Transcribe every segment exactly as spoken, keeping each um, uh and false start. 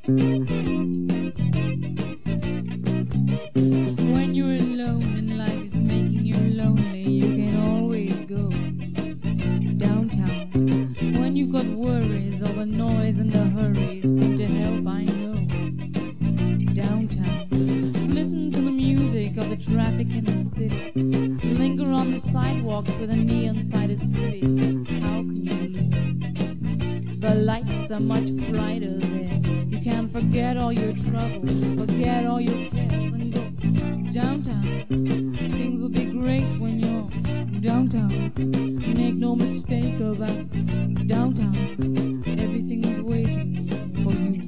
When you're alone and life is making you lonely, you can always go downtown. When you've got worries, all the noise and the hurry seem to help, I know. Downtown. Listen to the music of the traffic in the city. Linger on the sidewalks where the neon sign is pretty. How can you lose? The lights are much brighter there. You can forget all your troubles, forget all your cares, and go downtown. Things will be great when you're downtown. Make no mistake about downtown. Everything is waiting for you.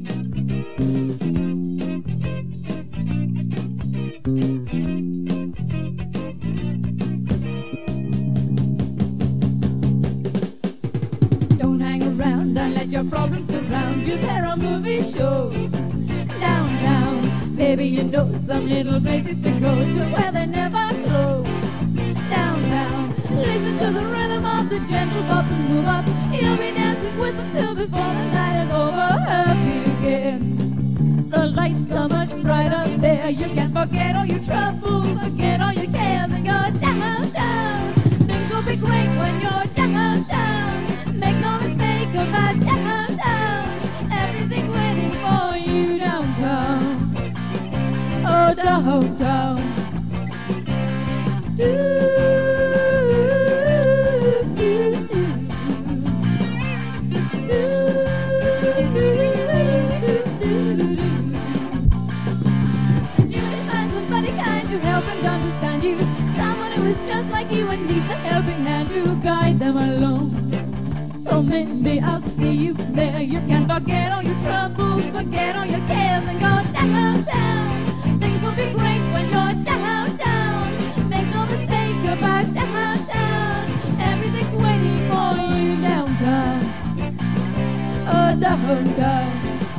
Don't hang around, don't let your problems surround you. There are movie shows downtown. Baby, you know some little places to go to where they never close. Downtown, listen to the rhythm of the gentle bops and move up. You'll be dancing with them till before the night is over. Happy again. The lights are much brighter there. You can forget all your troubles, forget all your cares, and go downtown. Things will be great when you're downtown. Make no mistake about downtown. Everything's waiting for you downtown. Oh, downtown. Do, do, do, do, do, do, do. And you can find somebody kind to help and understand you. Someone who is just like you and needs a helping hand to guide them along. So maybe I'll see you there. You can forget all your troubles, forget all your cares, and go downtown. Things will be great when you're downtown. Make no mistake about downtown. Everything's waiting for you downtown. Oh, downtown.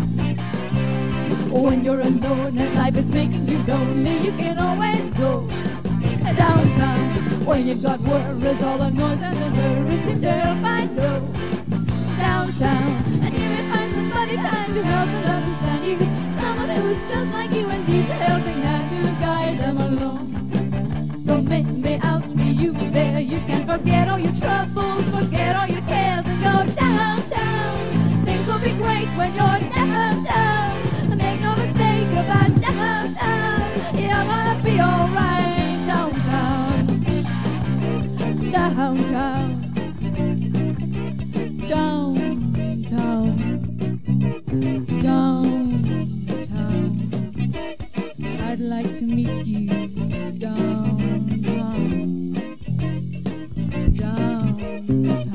When you're alone and life is making you lonely, you can always go downtown. When you've got worries, all the noise and the hurry seem to help, I know. Downtown, and you may find somebody kind to help and understand you. Someone who is just like you and needs a helping hand to guide them along. So maybe I'll see you there. You can forget all your troubles, forget all your cares, and go downtown. Things will be great when you're downtown. Make no mistake about downtown. You're gonna be alright downtown. Downtown. Downtown. Downtown. I'd like to meet you downtown. Downtown.